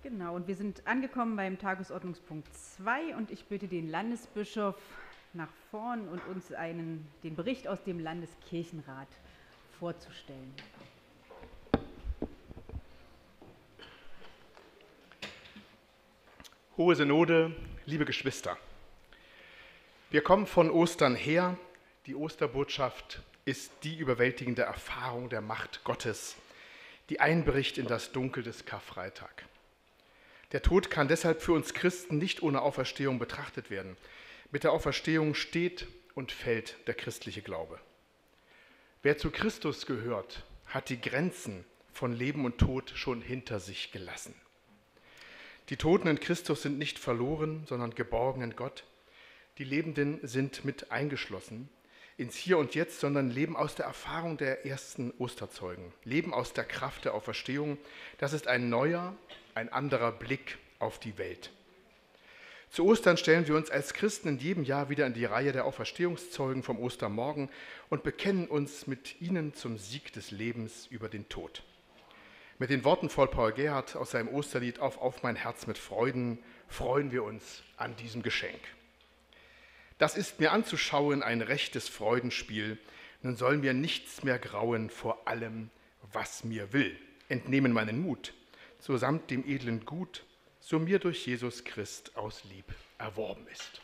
Genau, und wir sind angekommen beim Tagesordnungspunkt 2 und ich bitte den Landesbischof nach vorn und uns den Bericht aus dem Landeskirchenrat vorzustellen. Hohe Synode, liebe Geschwister, wir kommen von Ostern her. Die Osterbotschaft ist die überwältigende Erfahrung der Macht Gottes, die einbricht in das Dunkel des Karfreitag. Der Tod kann deshalb für uns Christen nicht ohne Auferstehung betrachtet werden. Mit der Auferstehung steht und fällt der christliche Glaube. Wer zu Christus gehört, hat die Grenzen von Leben und Tod schon hinter sich gelassen. Die Toten in Christus sind nicht verloren, sondern geborgen in Gott. Die Lebenden sind mit eingeschlossen ins Hier und Jetzt, sondern leben aus der Erfahrung der ersten Osterzeugen, leben aus der Kraft der Auferstehung. Das ist ein neuer, ein anderer Blick auf die Welt. Zu Ostern stellen wir uns als Christen in jedem Jahr wieder in die Reihe der Auferstehungszeugen vom Ostermorgen und bekennen uns mit ihnen zum Sieg des Lebens über den Tod. Mit den Worten von Paul Gerhardt aus seinem Osterlied Auf mein Herz mit Freuden freuen wir uns an diesem Geschenk. Das ist mir anzuschauen ein rechtes Freudenspiel, nun soll mir nichts mehr grauen vor allem, was mir will. Entnehmen meinen Mut, so samt dem edlen Gut, so mir durch Jesus Christ aus Lieb erworben ist.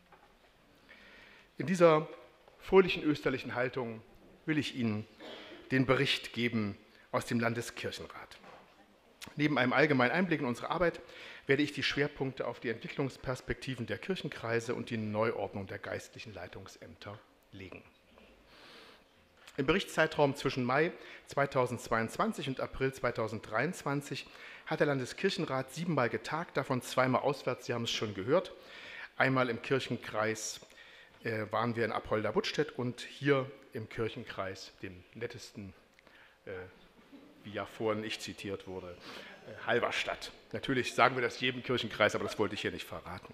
In dieser fröhlichen österlichen Haltung will ich Ihnen den Bericht geben aus dem Landeskirchenrat. Neben einem allgemeinen Einblick in unsere Arbeit werde ich die Schwerpunkte auf die Entwicklungsperspektiven der Kirchenkreise und die Neuordnung der geistlichen Leitungsämter legen. Im Berichtszeitraum zwischen Mai 2022 und April 2023 hat der Landeskirchenrat 7-mal getagt, davon 2-mal auswärts, Sie haben es schon gehört. Einmal im Kirchenkreis waren wir in Apolda-Buttstedt und hier im Kirchenkreis, dem nettesten, wie ja vorhin nicht zitiert wurde, Halberstadt. Natürlich sagen wir das jedem Kirchenkreis, aber das wollte ich hier nicht verraten.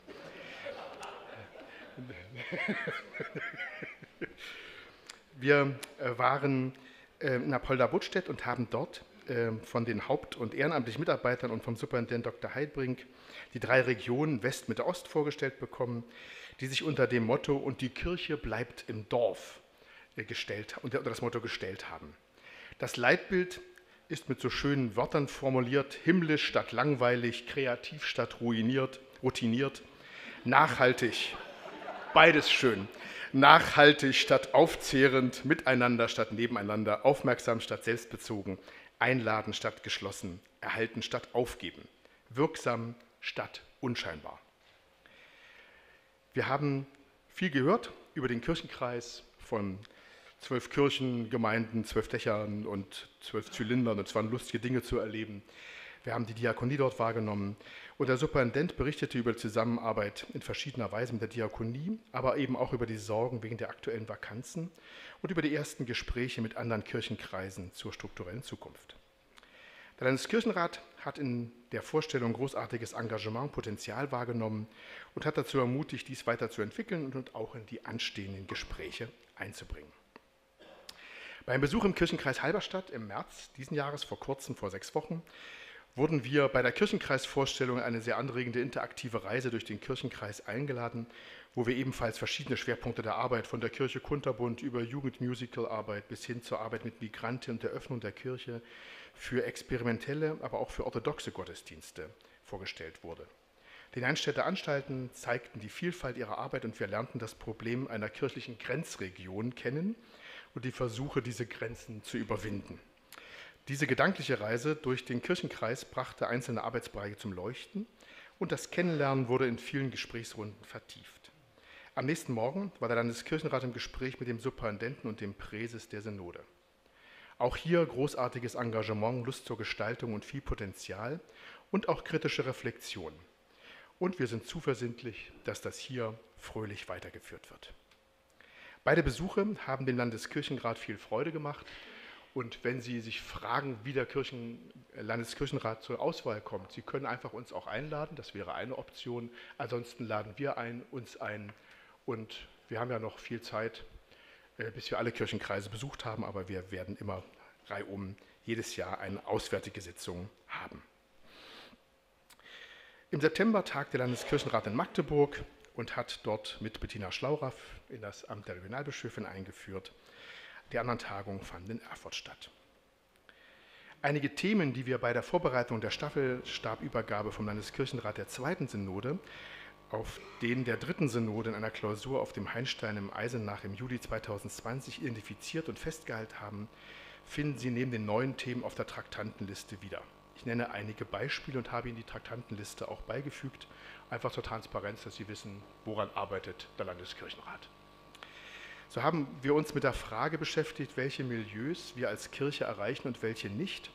Wir waren in Apolda-Buttstedt und haben dort von den haupt- und ehrenamtlichen Mitarbeitern und vom Superintendent Dr. Heidbrink die 3 Regionen West, Mitte, Ost vorgestellt bekommen, die sich unter dem Motto "Und die Kirche bleibt im Dorf" unter das Motto gestellt haben. Das Leitbild ist mit so schönen Wörtern formuliert: himmlisch statt langweilig, kreativ statt routiniert, nachhaltig, beides schön, nachhaltig statt aufzehrend, miteinander statt nebeneinander, aufmerksam statt selbstbezogen, einladen statt geschlossen, erhalten statt aufgeben, wirksam statt unscheinbar. Wir haben viel gehört über den Kirchenkreis von 12 Kirchengemeinden, 12 Dächern und 12 Zylindern. Und es waren lustige Dinge zu erleben. Wir haben die Diakonie dort wahrgenommen. Und der Superintendent berichtete über die Zusammenarbeit in verschiedener Weise mit der Diakonie, aber eben auch über die Sorgen wegen der aktuellen Vakanzen und über die ersten Gespräche mit anderen Kirchenkreisen zur strukturellen Zukunft. Der Landeskirchenrat hat in der Vorstellung großartiges Engagement, Potenzial wahrgenommen und hat dazu ermutigt, dies weiterzuentwickeln und auch in die anstehenden Gespräche einzubringen. Beim Besuch im Kirchenkreis Halberstadt im März diesen Jahres, vor kurzem, vor 6 Wochen, wurden wir bei der Kirchenkreisvorstellung eine sehr anregende interaktive Reise durch den Kirchenkreis eingeladen, wo wir ebenfalls verschiedene Schwerpunkte der Arbeit von der Kirche Kunterbund über Jugendmusicalarbeit bis hin zur Arbeit mit Migranten und der Öffnung der Kirche für experimentelle, aber auch für orthodoxe Gottesdienste vorgestellt wurde. Die Neinstädter Anstalten zeigten die Vielfalt ihrer Arbeit und wir lernten das Problem einer kirchlichen Grenzregion kennen und die Versuche, diese Grenzen zu überwinden. Diese gedankliche Reise durch den Kirchenkreis brachte einzelne Arbeitsbereiche zum Leuchten und das Kennenlernen wurde in vielen Gesprächsrunden vertieft. Am nächsten Morgen war der Landeskirchenrat im Gespräch mit dem Superintendenten und dem Präses der Synode. Auch hier großartiges Engagement, Lust zur Gestaltung und viel Potenzial und auch kritische Reflexion. Und wir sind zuversichtlich, dass das hier fröhlich weitergeführt wird. Beide Besuche haben dem Landeskirchenrat viel Freude gemacht. Und wenn Sie sich fragen, wie der Landeskirchenrat zur Auswahl kommt, Sie können einfach uns auch einladen, das wäre eine Option. Ansonsten laden wir uns ein und wir haben ja noch viel Zeit, bis wir alle Kirchenkreise besucht haben, aber wir werden immer reihum jedes Jahr eine auswärtige Sitzung haben. Im September tagt der Landeskirchenrat in Magdeburg und hat dort mit Bettina Schlauraff in das Amt der Regionalbischöfin eingeführt. Die anderen Tagungen fanden in Erfurt statt. Einige Themen, die wir bei der Vorbereitung der Staffelstabübergabe vom Landeskirchenrat der zweiten Synode auf den der dritten Synode in einer Klausur auf dem Heinstein im Eisenach im Juli 2020 identifiziert und festgehalten haben, finden Sie neben den neuen Themen auf der Traktantenliste wieder. Ich nenne einige Beispiele und habe Ihnen die Traktantenliste auch beigefügt, einfach zur Transparenz, dass Sie wissen, woran arbeitet der Landeskirchenrat. So haben wir uns mit der Frage beschäftigt, welche Milieus wir als Kirche erreichen und welche nicht,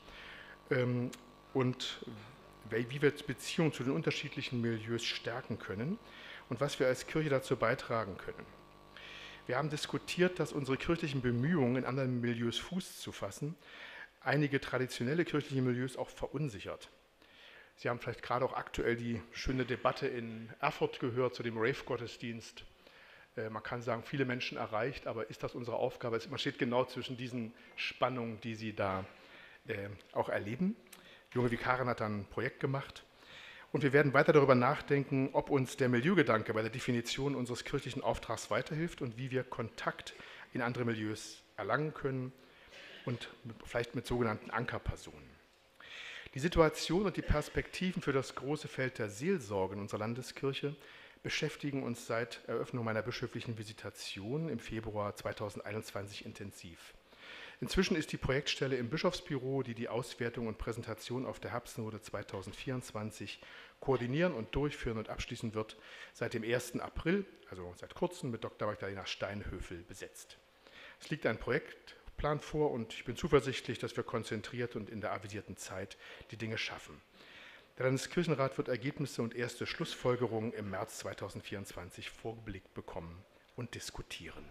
und wie wir Beziehungen zu den unterschiedlichen Milieus stärken können und was wir als Kirche dazu beitragen können. Wir haben diskutiert, dass unsere kirchlichen Bemühungen, in anderen Milieus Fuß zu fassen, einige traditionelle kirchliche Milieus auch verunsichert. Sie haben vielleicht gerade auch aktuell die schöne Debatte in Erfurt gehört zu dem Rave-Gottesdienst. Man kann sagen, viele Menschen erreicht, aber ist das unsere Aufgabe? Man steht genau zwischen diesen Spannungen, die Sie da auch erleben. Junge Vikarin hat dann ein Projekt gemacht. Und wir werden weiter darüber nachdenken, ob uns der Milieugedanke bei der Definition unseres kirchlichen Auftrags weiterhilft und wie wir Kontakt in andere Milieus erlangen können und vielleicht mit sogenannten Ankerpersonen. Die Situation und die Perspektiven für das große Feld der Seelsorge in unserer Landeskirche beschäftigen uns seit Eröffnung meiner bischöflichen Visitation im Februar 2021 intensiv. Inzwischen ist die Projektstelle im Bischofsbüro, die die Auswertung und Präsentation auf der Herbstsynode 2024 koordinieren und durchführen und abschließen wird, seit dem 1. April, also seit kurzem, mit Dr. Magdalena Steinhöfel besetzt. Es liegt ein Projektplan vor und ich bin zuversichtlich, dass wir konzentriert und in der avisierten Zeit die Dinge schaffen. Der Landeskirchenrat wird Ergebnisse und erste Schlussfolgerungen im März 2024 vorgelegt bekommen und diskutieren.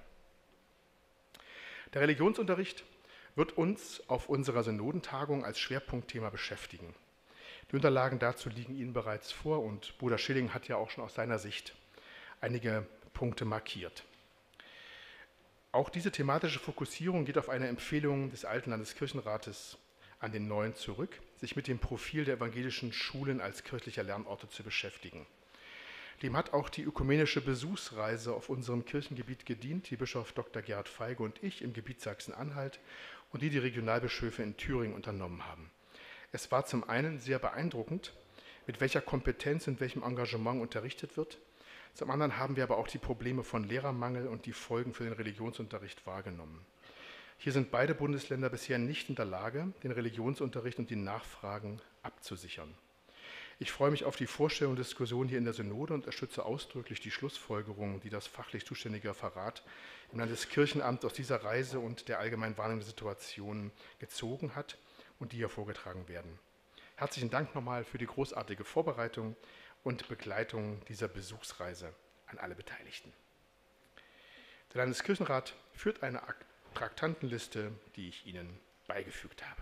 Der Religionsunterricht wird uns auf unserer Synodentagung als Schwerpunktthema beschäftigen. Die Unterlagen dazu liegen Ihnen bereits vor und Bruder Schilling hat ja auch schon aus seiner Sicht einige Punkte markiert. Auch diese thematische Fokussierung geht auf eine Empfehlung des alten Landeskirchenrates an den neuen zurück, sich mit dem Profil der evangelischen Schulen als kirchlicher Lernorte zu beschäftigen. Dem hat auch die ökumenische Besuchsreise auf unserem Kirchengebiet gedient, die Bischof Dr. Gerhard Feige und ich im Gebiet Sachsen-Anhalt und die Regionalbischöfe in Thüringen unternommen haben. Es war zum einen sehr beeindruckend, mit welcher Kompetenz und welchem Engagement unterrichtet wird. Zum anderen haben wir aber auch die Probleme von Lehrermangel und die Folgen für den Religionsunterricht wahrgenommen. Hier sind beide Bundesländer bisher nicht in der Lage, den Religionsunterricht und die Nachfragen abzusichern. Ich freue mich auf die Vorstellung und Diskussion hier in der Synode und unterstütze ausdrücklich die Schlussfolgerungen, die das fachlich zuständige Referat im Landeskirchenamt aus dieser Reise und der allgemeinen Wahrnehmung der Situation gezogen hat und die hier vorgetragen werden. Herzlichen Dank nochmal für die großartige Vorbereitung und Begleitung dieser Besuchsreise an alle Beteiligten. Der Landeskirchenrat führt eine Traktantenliste, die ich Ihnen beigefügt habe.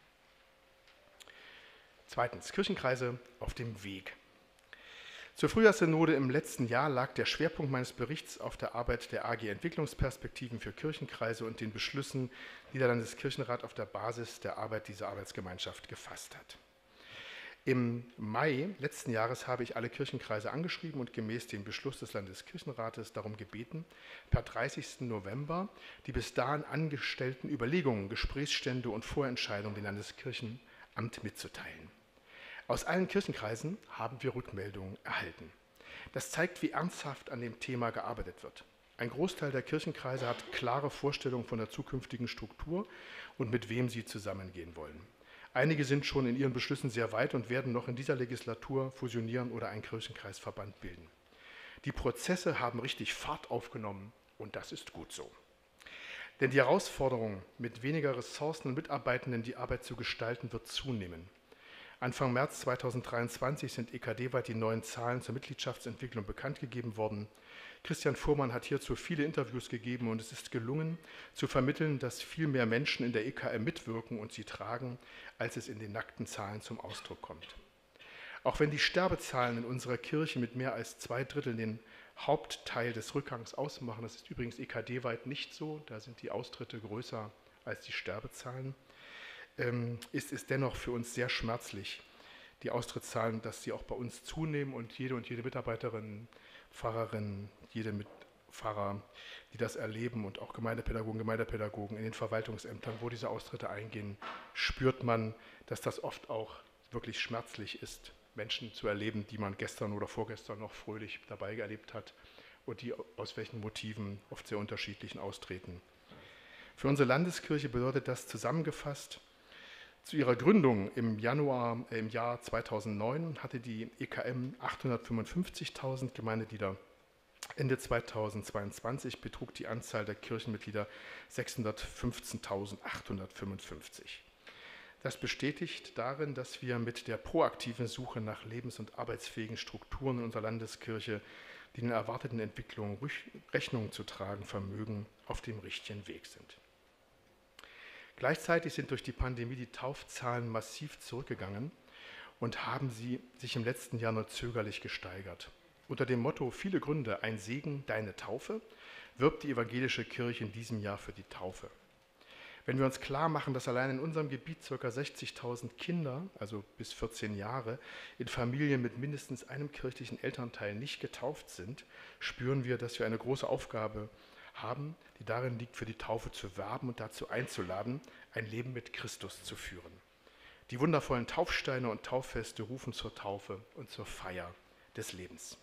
Zweitens, Kirchenkreise auf dem Weg. Zur Frühjahrssynode im letzten Jahr lag der Schwerpunkt meines Berichts auf der Arbeit der AG Entwicklungsperspektiven für Kirchenkreise und den Beschlüssen, die der Landeskirchenrat auf der Basis der Arbeit dieser Arbeitsgemeinschaft gefasst hat. Im Mai letzten Jahres habe ich alle Kirchenkreise angeschrieben und gemäß dem Beschluss des Landeskirchenrates darum gebeten, per 30. November die bis dahin angestellten Überlegungen, Gesprächsstände und Vorentscheidungen dem Landeskirchenamt mitzuteilen. Aus allen Kirchenkreisen haben wir Rückmeldungen erhalten. Das zeigt, wie ernsthaft an dem Thema gearbeitet wird. Ein Großteil der Kirchenkreise hat klare Vorstellungen von der zukünftigen Struktur und mit wem sie zusammengehen wollen. Einige sind schon in ihren Beschlüssen sehr weit und werden noch in dieser Legislatur fusionieren oder einen Kirchenkreisverband bilden. Die Prozesse haben richtig Fahrt aufgenommen und das ist gut so. Denn die Herausforderung, mit weniger Ressourcen und Mitarbeitenden die Arbeit zu gestalten, wird zunehmen. Anfang März 2023 sind EKD-weit die neuen Zahlen zur Mitgliedschaftsentwicklung bekannt gegeben worden. Christian Fuhrmann hat hierzu viele Interviews gegeben und es ist gelungen, zu vermitteln, dass viel mehr Menschen in der EKM mitwirken und sie tragen, als es in den nackten Zahlen zum Ausdruck kommt. Auch wenn die Sterbezahlen in unserer Kirche mit mehr als 2/3 den Hauptteil des Rückgangs ausmachen, das ist übrigens EKD-weit nicht so, da sind die Austritte größer als die Sterbezahlen, ist es dennoch für uns sehr schmerzlich, die Austrittszahlen, dass sie auch bei uns zunehmen und jede Mitarbeiterin, Pfarrerin, jede Pfarrer, die das erleben und auch Gemeindepädagogen in den Verwaltungsämtern, wo diese Austritte eingehen, spürt man, dass das oft auch wirklich schmerzlich ist, Menschen zu erleben, die man gestern oder vorgestern noch fröhlich dabei erlebt hat und die aus welchen Motiven oft sehr unterschiedlichen austreten. Für unsere Landeskirche bedeutet das zusammengefasst: Zu ihrer Gründung im Jahr 2009 hatte die EKM 855.000 Gemeindeglieder. Ende 2022 betrug die Anzahl der Kirchenmitglieder 615.855. Das bestätigt darin, dass wir mit der proaktiven Suche nach lebens- und arbeitsfähigen Strukturen in unserer Landeskirche, die den erwarteten Entwicklungen Rechnung zu tragen vermögen, auf dem richtigen Weg sind. Gleichzeitig sind durch die Pandemie die Taufzahlen massiv zurückgegangen und haben sie sich im letzten Jahr nur zögerlich gesteigert. Unter dem Motto "Viele Gründe, ein Segen, deine Taufe" wirbt die evangelische Kirche in diesem Jahr für die Taufe. Wenn wir uns klar machen, dass allein in unserem Gebiet ca. 60.000 Kinder, also bis 14 Jahre, in Familien mit mindestens einem kirchlichen Elternteil nicht getauft sind, spüren wir, dass wir eine große Aufgabe haben, die darin liegt, für die Taufe zu werben und dazu einzuladen, ein Leben mit Christus zu führen. Die wundervollen Taufsteine und Tauffeste rufen zur Taufe und zur Feier des Lebens.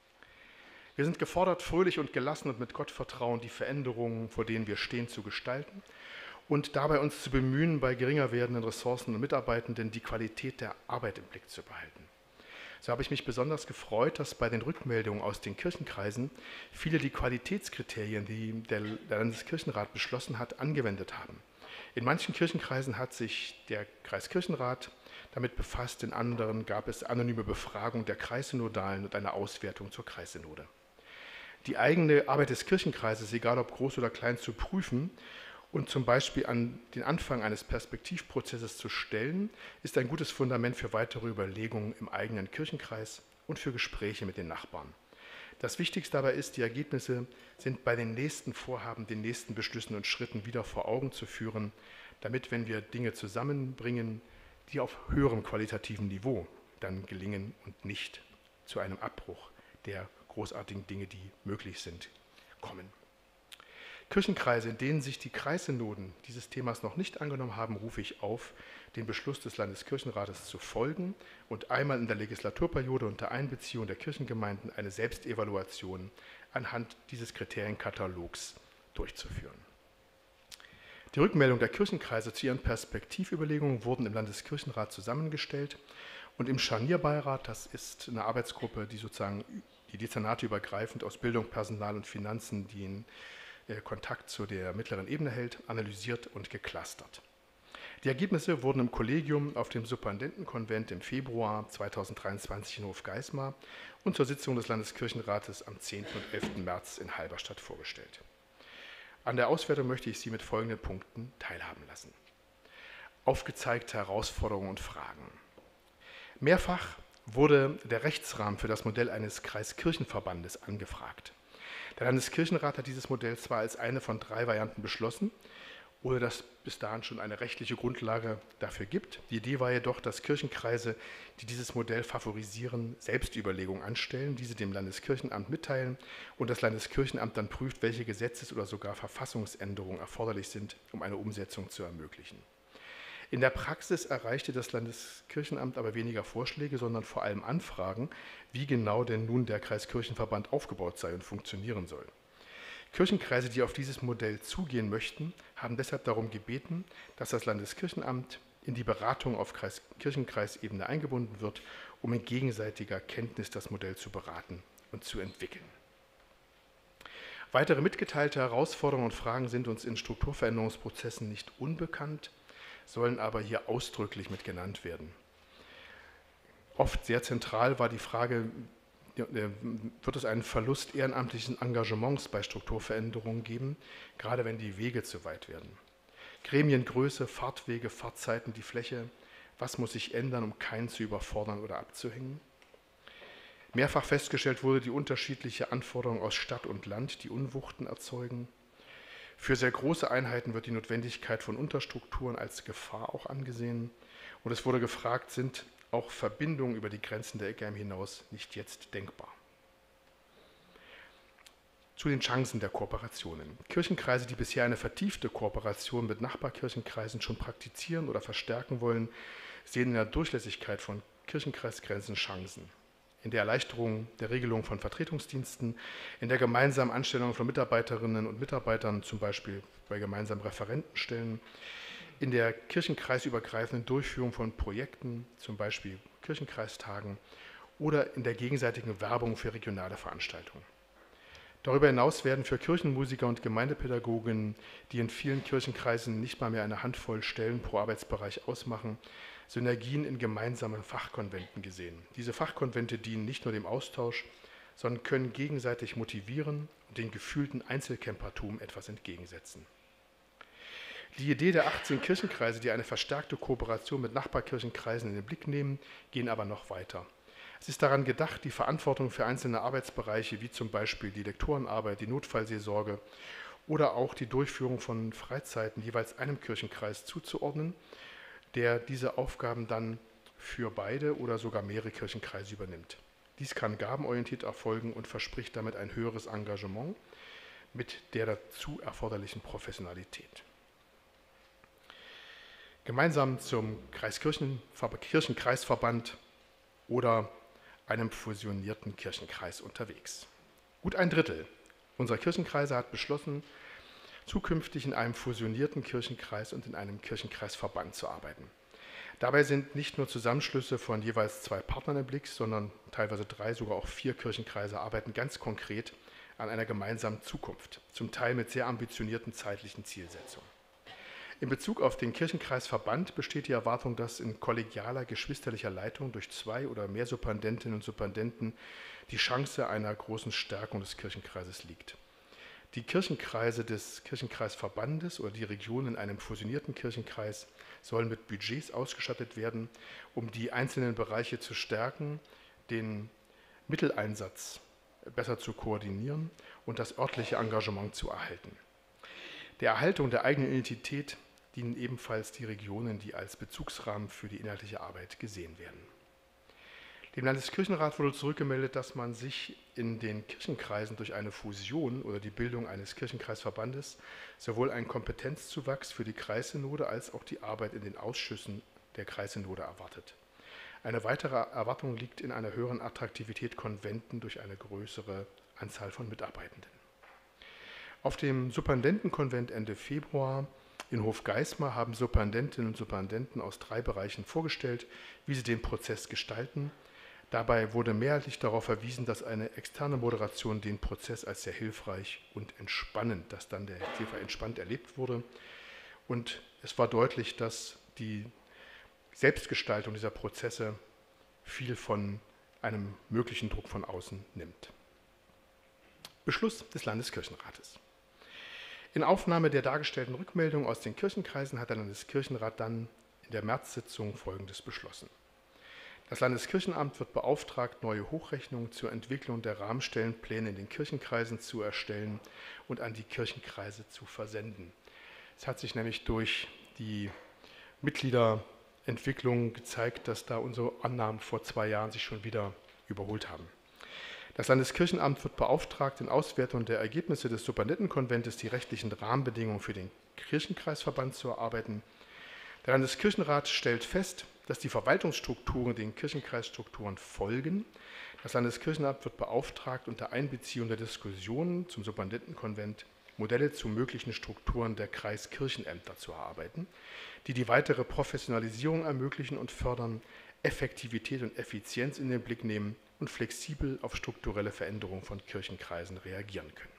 Wir sind gefordert, fröhlich und gelassen und mit Gottvertrauen die Veränderungen, vor denen wir stehen, zu gestalten und dabei uns zu bemühen, bei geringer werdenden Ressourcen und Mitarbeitenden die Qualität der Arbeit im Blick zu behalten. So habe ich mich besonders gefreut, dass bei den Rückmeldungen aus den Kirchenkreisen viele die Qualitätskriterien, die der Landeskirchenrat beschlossen hat, angewendet haben. In manchen Kirchenkreisen hat sich der Kreiskirchenrat damit befasst, in anderen gab es anonyme Befragung der Kreissynodalen und eine Auswertung zur Kreissynode. Die eigene Arbeit des Kirchenkreises, egal ob groß oder klein, zu prüfen und zum Beispiel an den Anfang eines Perspektivprozesses zu stellen, ist ein gutes Fundament für weitere Überlegungen im eigenen Kirchenkreis und für Gespräche mit den Nachbarn. Das Wichtigste dabei ist, die Ergebnisse sind bei den nächsten Vorhaben, den nächsten Beschlüssen und Schritten wieder vor Augen zu führen, damit, wenn wir Dinge zusammenbringen, die auf höherem qualitativen Niveau dann gelingen und nicht zu einem Abbruch der großartigen Dinge, die möglich sind, kommen. Kirchenkreise, in denen sich die Kreissynoden dieses Themas noch nicht angenommen haben, rufe ich auf, dem Beschluss des Landeskirchenrates zu folgen und einmal in der Legislaturperiode unter Einbeziehung der Kirchengemeinden eine Selbstevaluation anhand dieses Kriterienkatalogs durchzuführen. Die Rückmeldung der Kirchenkreise zu ihren Perspektivüberlegungen wurden im Landeskirchenrat zusammengestellt und im Scharnierbeirat, das ist eine Arbeitsgruppe, die sozusagen die Dezernate übergreifend aus Bildung, Personal und Finanzen, die in Kontakt zu der mittleren Ebene hält, analysiert und geclustert. Die Ergebnisse wurden im Kollegium auf dem Superintendentenkonvent im Februar 2023 in Hofgeismar und zur Sitzung des Landeskirchenrates am 10. und 11. März in Halberstadt vorgestellt. An der Auswertung möchte ich Sie mit folgenden Punkten teilhaben lassen. Aufgezeigte Herausforderungen und Fragen. Mehrfach wurde der Rechtsrahmen für das Modell eines Kreiskirchenverbandes angefragt. Der Landeskirchenrat hat dieses Modell zwar als eine von 3 Varianten beschlossen, ohne dass bis dahin schon eine rechtliche Grundlage dafür gibt. Die Idee war jedoch, dass Kirchenkreise, die dieses Modell favorisieren, selbst Überlegungen anstellen, diese dem Landeskirchenamt mitteilen und das Landeskirchenamt dann prüft, welche Gesetzes- oder sogar Verfassungsänderungen erforderlich sind, um eine Umsetzung zu ermöglichen. In der Praxis erreichte das Landeskirchenamt aber weniger Vorschläge, sondern vor allem Anfragen, wie genau denn nun der Kreiskirchenverband aufgebaut sei und funktionieren soll. Kirchenkreise, die auf dieses Modell zugehen möchten, haben deshalb darum gebeten, dass das Landeskirchenamt in die Beratung auf Kirchenkreisebene eingebunden wird, um in gegenseitiger Kenntnis das Modell zu beraten und zu entwickeln. Weitere mitgeteilte Herausforderungen und Fragen sind uns in Strukturveränderungsprozessen nicht unbekannt, sollen aber hier ausdrücklich mit genannt werden. Oft sehr zentral war die Frage, wird es einen Verlust ehrenamtlichen Engagements bei Strukturveränderungen geben, gerade wenn die Wege zu weit werden. Gremiengröße, Fahrtwege, Fahrtzeiten, die Fläche, was muss sich ändern, um keinen zu überfordern oder abzuhängen? Mehrfach festgestellt wurde die unterschiedliche Anforderung aus Stadt und Land, die Unwuchten erzeugen. Für sehr große Einheiten wird die Notwendigkeit von Unterstrukturen als Gefahr auch angesehen. Und es wurde gefragt, sind auch Verbindungen über die Grenzen der Eckheim hinaus nicht jetzt denkbar. Zu den Chancen der Kooperationen. Kirchenkreise, die bisher eine vertiefte Kooperation mit Nachbarkirchenkreisen schon praktizieren oder verstärken wollen, sehen in der Durchlässigkeit von Kirchenkreisgrenzen Chancen. In der Erleichterung der Regelung von Vertretungsdiensten, in der gemeinsamen Anstellung von Mitarbeiterinnen und Mitarbeitern, zum Beispiel bei gemeinsamen Referentenstellen, in der kirchenkreisübergreifenden Durchführung von Projekten, zum Beispiel Kirchenkreistagen, oder in der gegenseitigen Werbung für regionale Veranstaltungen. Darüber hinaus werden für Kirchenmusiker und Gemeindepädagogen, die in vielen Kirchenkreisen nicht mal mehr eine Handvoll Stellen pro Arbeitsbereich ausmachen, Synergien in gemeinsamen Fachkonventen gesehen. Diese Fachkonvente dienen nicht nur dem Austausch, sondern können gegenseitig motivieren und dem gefühlten Einzelkämpertum etwas entgegensetzen. Die Idee der 18 Kirchenkreise, die eine verstärkte Kooperation mit Nachbarkirchenkreisen in den Blick nehmen, gehen aber noch weiter. Es ist daran gedacht, die Verantwortung für einzelne Arbeitsbereiche, wie zum Beispiel die Lektorenarbeit, die Notfallseelsorge oder auch die Durchführung von Freizeiten jeweils einem Kirchenkreis zuzuordnen, der diese Aufgaben dann für beide oder sogar mehrere Kirchenkreise übernimmt. Dies kann gabenorientiert erfolgen und verspricht damit ein höheres Engagement mit der dazu erforderlichen Professionalität. Gemeinsam zum Kirchenkreisverband oder einem fusionierten Kirchenkreis unterwegs. Gut ein Drittel unserer Kirchenkreise hat beschlossen, zukünftig in einem fusionierten Kirchenkreis und in einem Kirchenkreisverband zu arbeiten. Dabei sind nicht nur Zusammenschlüsse von jeweils 2 Partnern im Blick, sondern teilweise 3, sogar auch 4 Kirchenkreise arbeiten ganz konkret an einer gemeinsamen Zukunft, zum Teil mit sehr ambitionierten zeitlichen Zielsetzungen. In Bezug auf den Kirchenkreisverband besteht die Erwartung, dass in kollegialer, geschwisterlicher Leitung durch 2 oder mehr Superintendentinnen und Superintendenten die Chance einer großen Stärkung des Kirchenkreises liegt. Die Kirchenkreise des Kirchenkreisverbandes oder die Regionen in einem fusionierten Kirchenkreis sollen mit Budgets ausgestattet werden, um die einzelnen Bereiche zu stärken, den Mitteleinsatz besser zu koordinieren und das örtliche Engagement zu erhalten. Der Erhaltung der eigenen Identität dienen ebenfalls die Regionen, die als Bezugsrahmen für die inhaltliche Arbeit gesehen werden. Dem Landeskirchenrat wurde zurückgemeldet, dass man sich in den Kirchenkreisen durch eine Fusion oder die Bildung eines Kirchenkreisverbandes sowohl einen Kompetenzzuwachs für die Kreissynode als auch die Arbeit in den Ausschüssen der Kreissynode erwartet. Eine weitere Erwartung liegt in einer höheren Attraktivität Konventen durch eine größere Anzahl von Mitarbeitenden. Auf dem Superintendentenkonvent Ende Februar in Hofgeismar haben Superintendentinnen und Superintendenten aus 3 Bereichen vorgestellt, wie sie den Prozess gestalten. Dabei wurde mehrheitlich darauf verwiesen, dass eine externe Moderation den Prozess als sehr hilfreich und entspannend, dass dann der entspannt erlebt wurde. Und es war deutlich, dass die Selbstgestaltung dieser Prozesse viel von einem möglichen Druck von außen nimmt. Beschluss des Landeskirchenrates. In Aufnahme der dargestellten Rückmeldung aus den Kirchenkreisen hat der Landeskirchenrat dann in der Märzsitzung Folgendes beschlossen. Das Landeskirchenamt wird beauftragt, neue Hochrechnungen zur Entwicklung der Rahmenstellenpläne in den Kirchenkreisen zu erstellen und an die Kirchenkreise zu versenden. Es hat sich nämlich durch die Mitgliederentwicklung gezeigt, dass da unsere Annahmen vor 2 Jahren sich schon wieder überholt haben. Das Landeskirchenamt wird beauftragt, in Auswertung der Ergebnisse des Superintendentenkonventes die rechtlichen Rahmenbedingungen für den Kirchenkreisverband zu erarbeiten. Der Landeskirchenrat stellt fest, dass die Verwaltungsstrukturen den Kirchenkreisstrukturen folgen. Das Landeskirchenamt wird beauftragt, unter Einbeziehung der Diskussionen zum Superintendentenkonvent Modelle zu möglichen Strukturen der Kreiskirchenämter zu erarbeiten, die die weitere Professionalisierung ermöglichen und fördern, Effektivität und Effizienz in den Blick nehmen und flexibel auf strukturelle Veränderungen von Kirchenkreisen reagieren können.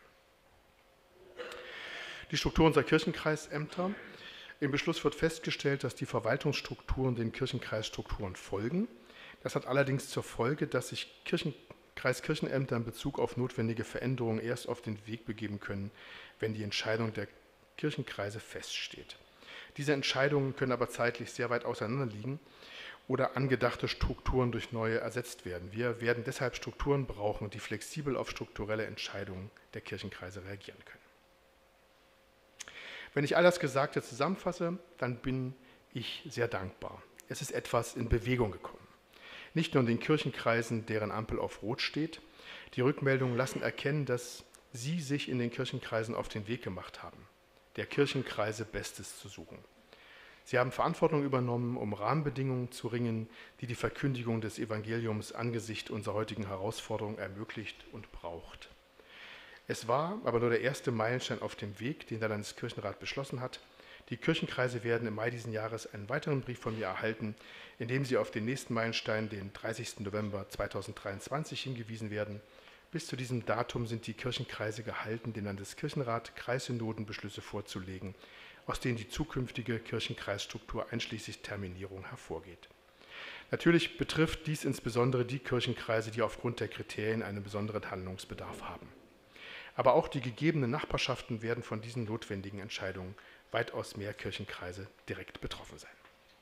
Die Struktur unserer Kirchenkreisämter. Im Beschluss wird festgestellt, dass die Verwaltungsstrukturen den Kirchenkreisstrukturen folgen. Das hat allerdings zur Folge, dass sich Kreiskirchenämter in Bezug auf notwendige Veränderungen erst auf den Weg begeben können, wenn die Entscheidung der Kirchenkreise feststeht. Diese Entscheidungen können aber zeitlich sehr weit auseinander liegen oder angedachte Strukturen durch neue ersetzt werden. Wir werden deshalb Strukturen brauchen, die flexibel auf strukturelle Entscheidungen der Kirchenkreise reagieren können. Wenn ich all das Gesagte zusammenfasse, dann bin ich sehr dankbar. Es ist etwas in Bewegung gekommen. nicht nur in den Kirchenkreisen, deren Ampel auf Rot steht. Die Rückmeldungen lassen erkennen, dass Sie sich in den Kirchenkreisen auf den Weg gemacht haben, der Kirchenkreise Bestes zu suchen. Sie haben Verantwortung übernommen, um Rahmenbedingungen zu ringen, die die Verkündigung des Evangeliums angesichts unserer heutigen Herausforderungen ermöglicht und braucht. Es war aber nur der erste Meilenstein auf dem Weg, den der Landeskirchenrat beschlossen hat. Die Kirchenkreise werden im Mai diesen Jahres einen weiteren Brief von mir erhalten, in dem sie auf den nächsten Meilenstein, den 30. November 2023, hingewiesen werden. Bis zu diesem Datum sind die Kirchenkreise gehalten, dem Landeskirchenrat Kreissynodenbeschlüsse vorzulegen, aus denen die zukünftige Kirchenkreisstruktur einschließlich Terminierung hervorgeht. Natürlich betrifft dies insbesondere die Kirchenkreise, die aufgrund der Kriterien einen besonderen Handlungsbedarf haben. Aber auch die gegebenen Nachbarschaften werden von diesen notwendigen Entscheidungen weitaus mehr Kirchenkreise direkt betroffen sein.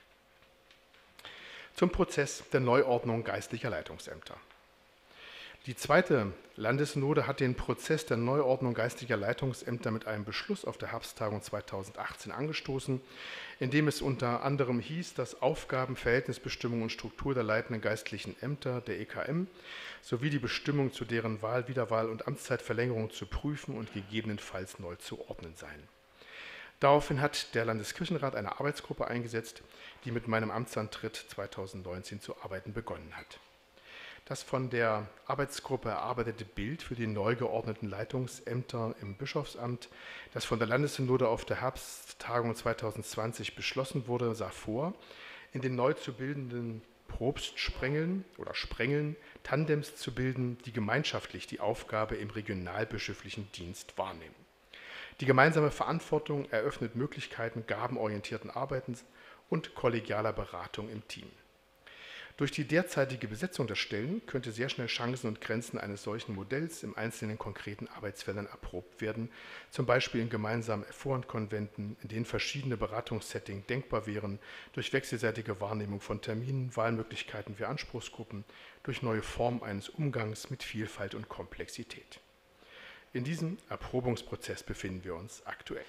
Zum Prozess der Neuordnung geistlicher Leitungsämter. Die zweite Landessynode hat den Prozess der Neuordnung geistlicher Leitungsämter mit einem Beschluss auf der Herbsttagung 2018 angestoßen, in dem es unter anderem hieß, dass Aufgaben, Verhältnisbestimmung und Struktur der leitenden geistlichen Ämter der EKM sowie die Bestimmung zu deren Wahl, Wiederwahl und Amtszeitverlängerung zu prüfen und gegebenenfalls neu zu ordnen seien. Daraufhin hat der Landeskirchenrat eine Arbeitsgruppe eingesetzt, die mit meinem Amtsantritt 2019 zu arbeiten begonnen hat. Das von der Arbeitsgruppe erarbeitete Bild für die neu geordneten Leitungsämter im Bischofsamt, das von der Landessynode auf der Herbsttagung 2020 beschlossen wurde, sah vor, in den neu zu bildenden Propstsprengeln oder Sprengeln Tandems zu bilden, die gemeinschaftlich die Aufgabe im regionalbischöflichen Dienst wahrnehmen. Die gemeinsame Verantwortung eröffnet Möglichkeiten gabenorientierten Arbeitens und kollegialer Beratung im Team. Durch die derzeitige Besetzung der Stellen könnte sehr schnell Chancen und Grenzen eines solchen Modells im einzelnen konkreten Arbeitsfeldern erprobt werden, zum Beispiel in gemeinsamen Vorhandkonventen, in denen verschiedene Beratungssettings denkbar wären, durch wechselseitige Wahrnehmung von Terminen, Wahlmöglichkeiten für Anspruchsgruppen, durch neue Formen eines Umgangs mit Vielfalt und Komplexität. In diesem Erprobungsprozess befinden wir uns aktuell.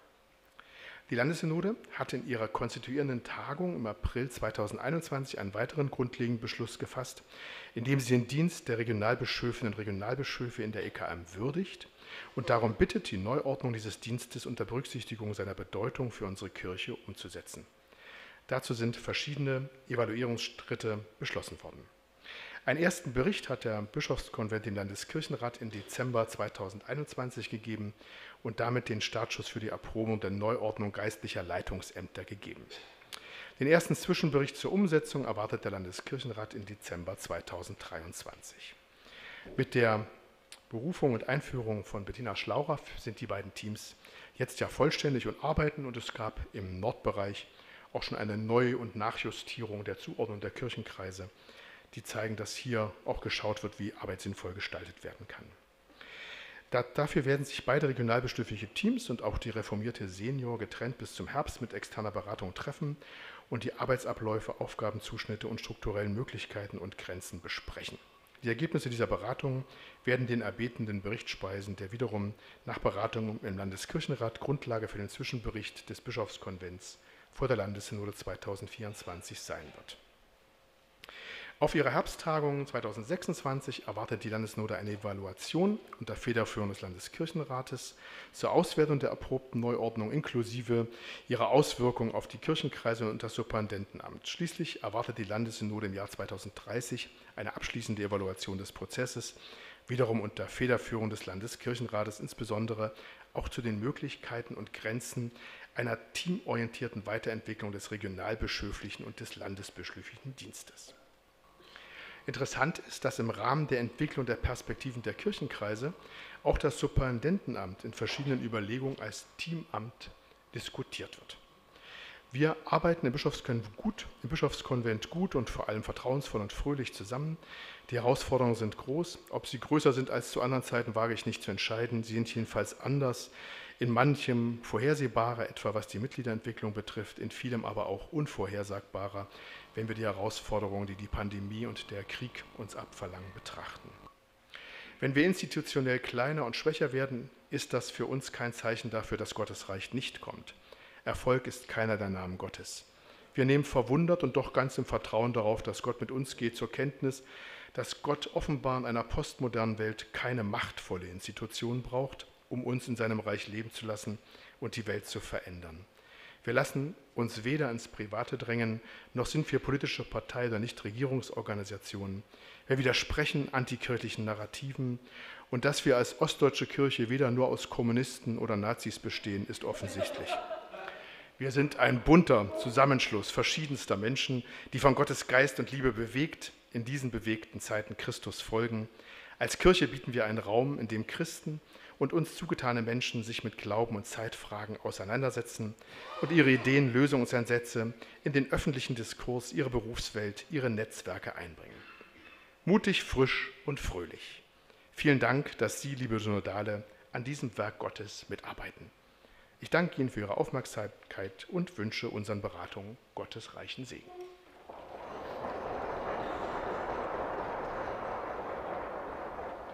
Die Landessynode hatte in ihrer konstituierenden Tagung im April 2021 einen weiteren grundlegenden Beschluss gefasst, in dem sie den Dienst der Regionalbischöfinnen und Regionalbischöfe in der EKM würdigt und darum bittet, die Neuordnung dieses Dienstes unter Berücksichtigung seiner Bedeutung für unsere Kirche umzusetzen. Dazu sind verschiedene Evaluierungsschritte beschlossen worden. Einen ersten Bericht hat der Bischofskonvent dem Landeskirchenrat im Dezember 2021 gegeben und damit den Startschuss für die Erprobung der Neuordnung geistlicher Leitungsämter gegeben. Den ersten Zwischenbericht zur Umsetzung erwartet der Landeskirchenrat im Dezember 2023. Mit der Berufung und Einführung von Bettina Schlaurer sind die beiden Teams jetzt ja vollständig und arbeiten, und es gab im Nordbereich auch schon eine Neu- und Nachjustierung der Zuordnung der Kirchenkreise, die zeigen, dass hier auch geschaut wird, wie Arbeit sinnvoll gestaltet werden kann. Dafür werden sich beide regionalbischöfliche Teams und auch die reformierte Senior getrennt bis zum Herbst mit externer Beratung treffen und die Arbeitsabläufe, Aufgabenzuschnitte und strukturellen Möglichkeiten und Grenzen besprechen. Die Ergebnisse dieser Beratung werden den erbetenen Bericht speisen, der wiederum nach Beratung im Landeskirchenrat Grundlage für den Zwischenbericht des Bischofskonvents vor der Landessynode 2024 sein wird. Auf ihrer Herbsttagung 2026 erwartet die Landessynode eine Evaluation unter Federführung des Landeskirchenrates zur Auswertung der erprobten Neuordnung inklusive ihrer Auswirkungen auf die Kirchenkreise und das Superintendenamt. Schließlich erwartet die Landessynode im Jahr 2030 eine abschließende Evaluation des Prozesses, wiederum unter Federführung des Landeskirchenrates, insbesondere auch zu den Möglichkeiten und Grenzen einer teamorientierten Weiterentwicklung des regionalbischöflichen und des landesbischöflichen Dienstes. Interessant ist, dass im Rahmen der Entwicklung der Perspektiven der Kirchenkreise auch das Superintendenamt in verschiedenen Überlegungen als Teamamt diskutiert wird. Wir arbeiten im Bischofskonvent gut und vor allem vertrauensvoll und fröhlich zusammen. Die Herausforderungen sind groß. Ob sie größer sind als zu anderen Zeiten, wage ich nicht zu entscheiden. Sie sind jedenfalls anders, in manchem vorhersehbarer, etwa was die Mitgliederentwicklung betrifft, in vielem aber auch unvorhersagbarer, wenn wir die Herausforderungen, die die Pandemie und der Krieg uns abverlangen, betrachten. Wenn wir institutionell kleiner und schwächer werden, ist das für uns kein Zeichen dafür, dass Gottes Reich nicht kommt. Erfolg ist keiner der Namen Gottes. Wir nehmen verwundert und doch ganz im Vertrauen darauf, dass Gott mit uns geht, zur Kenntnis, dass Gott offenbar in einer postmodernen Welt keine machtvolle Institution braucht, um uns in seinem Reich leben zu lassen und die Welt zu verändern. Wir lassen uns weder ins Private drängen, noch sind wir politische Partei oder Nichtregierungsorganisationen. Wir widersprechen antikirchlichen Narrativen und dass wir als ostdeutsche Kirche weder nur aus Kommunisten oder Nazis bestehen, ist offensichtlich. Wir sind ein bunter Zusammenschluss verschiedenster Menschen, die von Gottes Geist und Liebe bewegt, in diesen bewegten Zeiten Christus folgen. Als Kirche bieten wir einen Raum, in dem Christen und uns zugetane Menschen sich mit Glauben und Zeitfragen auseinandersetzen und ihre Ideen, Lösungsansätze in den öffentlichen Diskurs, ihre Berufswelt, ihre Netzwerke einbringen. Mutig, frisch und fröhlich. Vielen Dank, dass Sie, liebe Synodale, an diesem Werk Gottes mitarbeiten. Ich danke Ihnen für Ihre Aufmerksamkeit und wünsche unseren Beratungen Gottes reichen Segen.